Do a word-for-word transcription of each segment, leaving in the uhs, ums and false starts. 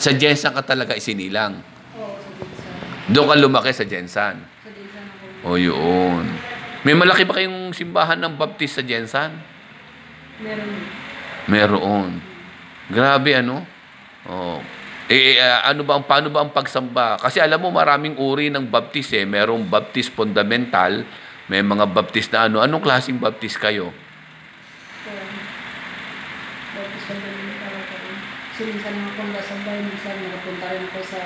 Sa Jensan ka talaga isinilang. Oo, sa Jensan. Doon ka lumaki sa Jensan. Sa Jensan ako. O yun. May malaki ba kayong simbahan ng Baptist sa Jensan? Meron. Meron. Grabe ano? Oh. Eh, uh, ano ba ang paano ba ang pagsamba? Kasi alam mo maraming uri ng Baptist eh. Merong Baptist fundamental, may mga Baptist na ano. Anong klaseng Baptist kayo? Baptist fundamental ako. So, minsan ako nasambay, minsan nakapunta rin ako sa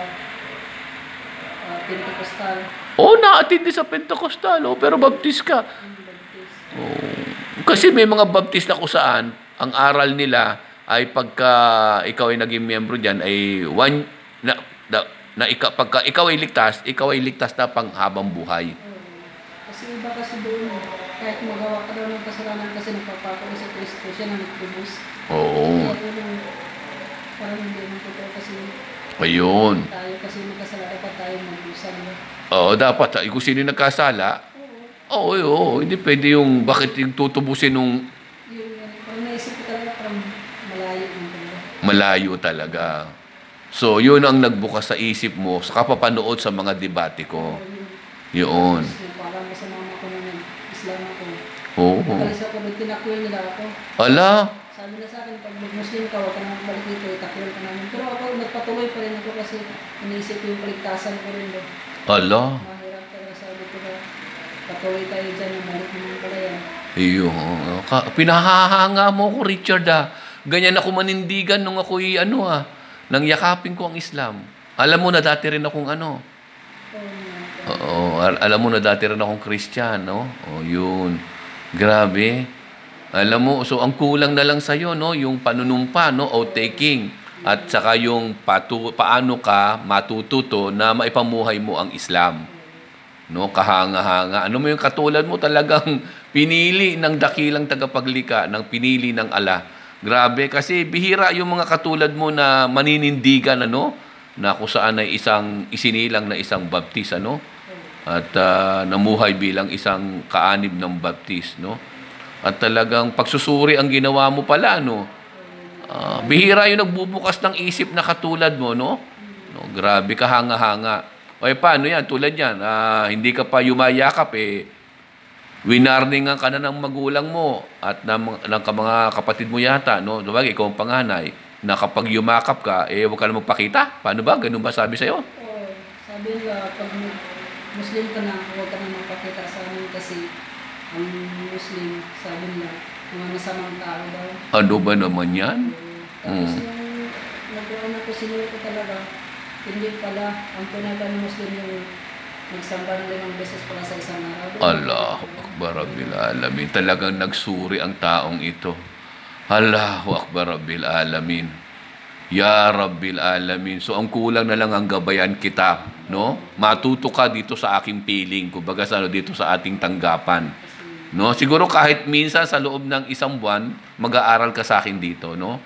uh, Pentecostal. Oh, na-attend sa Pentecostal, oh, pero Baptist ka. Baptist. Oh. Kasi may mga Baptist na kung saan ang aral nila ay pagka ikaw ay naging miyembro diyan ay one na, na, na ika, pagka ikaw ay ligtas, ikaw ay ligtas na panghabang buhay. Oo. Kasi iba kasi doon, kahit magawa ka daw ng kasalanan kasi nagpapako sa Kristo, siya na nagtribus. Oo. Kaya doon, parang hindi naman totoo kasi Ayun. tayo kasi magkasala, dapat tayo mag-usap. Oo, dapat. Kung sino yung nagkasala, oo, oo, oo, hindi pwede yung bakit yung tutubusin nung Yung, parang naisip ko talaga, parang malayo ng talaga. malayo talaga. So, yun ang nagbukas sa isip mo sa kapapanood sa mga debate ko. Yun. Tapos, parang sa mama ko na Islam ako. Oo. Nagalis ako, doon tinakwil nila ako. Ala, Sabi na sa akin, pag mag-Muslim ka, huwag ka na magbalik dito, itakwil ka namin. Pero ako, nagpatuloy pa rin ako kasi iniisip ko yung paligtasan ko rin. Do. ala. Mahirap talaga, sabi ko na patuloy tayo dyan, mabalik naman pala yan. Ayun. Ka- Pinahahanga mo ko, Richard, ah. Ganyan ako manindigan nung ako'y, ano, ah, nang yakapin ko ang Islam. Alam mo na dati rin akong, ano, Oo, nga. oo, al- alam mo na dati rin akong Christian, no? O, yun. Grabe. Alam mo, so ang kulang na lang sa'yo, no? Yung panunumpa, no? O taking. At saka yung patu paano ka matututo na maipamuhay mo ang Islam. No? Kahanga-hanga. Ano mo yung katulad mo talagang pinili ng dakilang tagapaglika, ng pinili ng ala. Grabe, kasi bihira yung mga katulad mo na maninindigan, ano? Na kung saan ay isang isinilang na isang Baptist, ano? At ah, namuhay bilang isang kaanib ng Baptist, no? At talagang pagsusuri ang ginawa mo pala, no? Ah, bihira yung nagbubukas ng isip na katulad mo, no? No, grabe ka hanga-hanga. O eh, paano yan? Tulad yan, ah, hindi ka pa yumayakap, eh, winarningan ka na ng magulang mo at ng, ng ka- mga kapatid mo yata, no? Diba, ikaw ang panganay, na kapag yumakap ka, eh, huwag ka na magpakita. Paano ba? Ganun ba sabi sa'yo? Oo, sabi nila, pag Muslim ka na, huwag ka na magpakita sa amin kasi ang Muslim, sabi nila, mga masamang tao daw. Ano ba naman yan? Tapos Mm. nung nagawin ako, sinunod ko talaga, hindi pala, ang tunay ka ng Muslim yung nagsamba ng limang beses pala sa isang araw. Allahu Akbar Rabbil Alamin. Talagang nagsuri ang taong ito. Allahu Akbar Rabbil Alamin. Ya Rabbil Alamin. So ang kulang na lang ang gabayan kita, no? Matuto ka dito sa aking piling, kumbaga sa dito sa ating tanggapan. No? Siguro kahit minsan sa loob ng isang buwan, mag-aaral ka sa akin dito, no?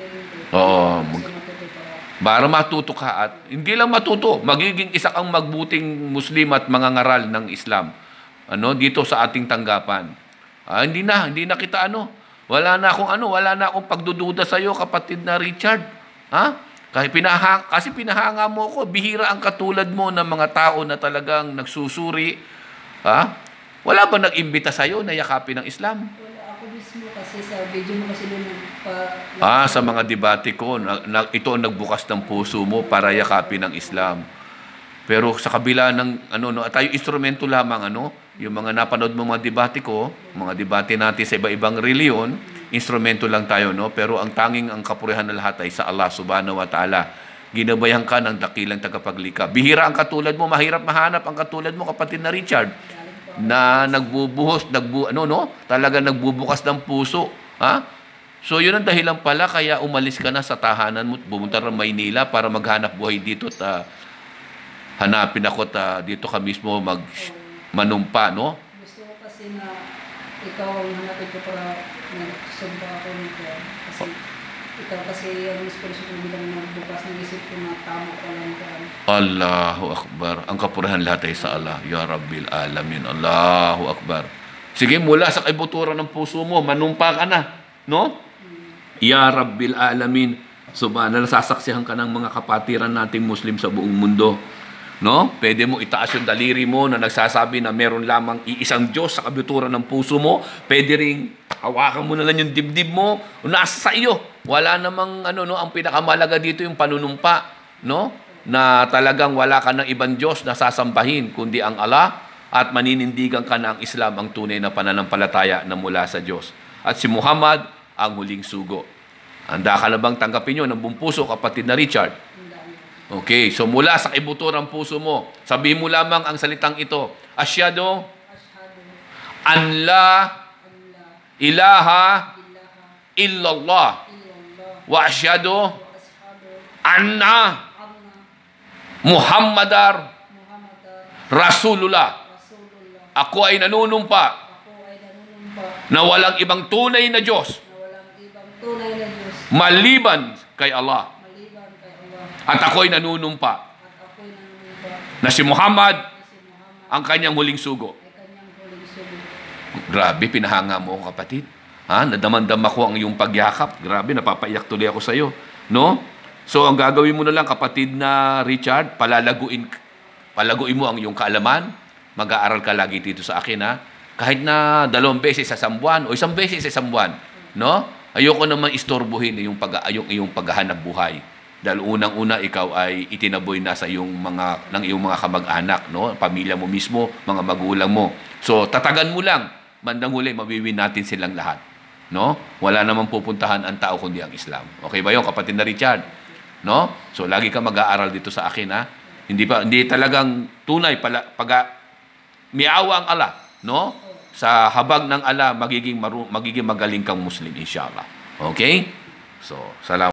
Oo, mag- para matuto ka at hindi lang matuto, magiging isa kang magbuting Muslim at mangangaral ng Islam. Ano, dito sa ating tanggapan. Ah, hindi na, hindi na kita ano. Wala na akong ano, wala na akong pagdududa sa iyo, kapatid na Richard. Ha? Kasi pinahanga, kasi pinahanga mo ko, bihira ang katulad mo ng mga tao na talagang nagsusuri. Ha? Wala ba nag-imbita sa iyo na yakapin ng Islam? Wala ako mismo kasi sa video mo kasi nung pa... Ah, sa mga debate ko, na, na, ito ang nagbukas ng puso mo para yakapin ng Islam. Pero sa kabila ng, ano, no, tayo instrumento lamang, ano, yung mga napanood mo mga debate ko, mga debate natin sa iba-ibang reliyon, instrumento lang tayo, no? Pero ang tanging ang kapurihan na lahat ay sa Allah subhanahu wa ta'ala. Ginabayan ka ng dakilang tagapaglika. Bihira ang katulad mo, mahirap mahanap ang katulad mo, kapatid na Richard, na nagbubuhos, nagbu, ano, no? Talaga nagbubukas ng puso. Ha? So, yun ang dahilan pala, kaya umalis ka na sa tahanan mo, bumunta ng Maynila para maghanap buhay dito at uh, hanapin ako at uh, dito ka mismo mag manumpa, no? Gusto ko kasi na ikaw ang hanapin ko para nagsumpa ako nito. Kasi ikaw kasi ang sponsor ko bilang nagbukas ng isip ko na tama ko lang yan. Allahu Akbar. Ang kapurihan lahat ay sa Allah. Ya Rabbil Alamin. Allahu Akbar. Sige, mula sa kaibuturan ng puso mo, manumpa ka na. No? Ya Rabbil Alamin. So ba, nasasaksihan ka ng mga kapatiran nating Muslim sa buong mundo. No? Pwede mo itaas yung daliri mo na nagsasabi na meron lamang iisang Diyos sa kabituran ng puso mo. Pwede ring hawakan mo na lang yung dibdib mo. Nasa sa iyo. Wala namang ano, no? Ang pinakamalaga dito yung panunumpa. No? Na talagang wala ka ng ibang Diyos na sasambahin kundi ang Allah at maninindigan ka na ang Islam ang tunay na pananampalataya na mula sa Diyos. At si Muhammad ang huling sugo. Handa ka na bang tanggapin yun ng buong puso, kapatid na Richard? Okay, so mula sa ibuturang puso mo, sabihin mo lamang ang salitang ito. Asyhadu Ashhadu an la an la ilaha ilaha illallah illallah wa asyhadu wa ashhadu anna anna Muhammadar Muhammadar Rasulullah. Rasulullah. Ako ay nanunumpa Ako ay nanunumpa na walang ibang tunay na Diyos na walang ibang tunay na Diyos maliban kay Allah. maliban kay Allah, At ako ay nanunumpa at ako'y nanunumpa na si Muhammad na si Muhammad ang kanyang huling sugo. ay kanyang huling sugo. Grabe, pinahanga mo ako, kapatid. Ha? Nadamandam ako ang iyong pagyakap. Grabe, napapaiyak tuloy ako sa iyo. No? So, ang gagawin mo na lang, kapatid na Richard, palalaguin, palaguin mo ang iyong kaalaman. Mag-aaral ka lagi dito sa akin, ha? Kahit na dalawang beses sa isang buwan o isang beses sa isang buwan. No? Ayoko naman istorbohin yung, pag, yung iyong paghahanap buhay. Dahil unang-una, ikaw ay itinaboy na sa iyong mga, ng iyong mga kamag-anak, no? Pamilya mo mismo, mga magulang mo. So, tatagan mo lang. Bandang huli, mabiwin natin silang lahat. No? Wala namang pupuntahan ang tao kundi ang Islam. Okay ba yun, kapatid na Richard? No? So, lagi ka mag-aaral dito sa akin, ha? Hindi pa, hindi talagang tunay, pala, pag, miawa ang Allah, no? Sa habag ng Allah, magiging, maru, magiging magaling kang Muslim, inshallah. Okay? So, salamat.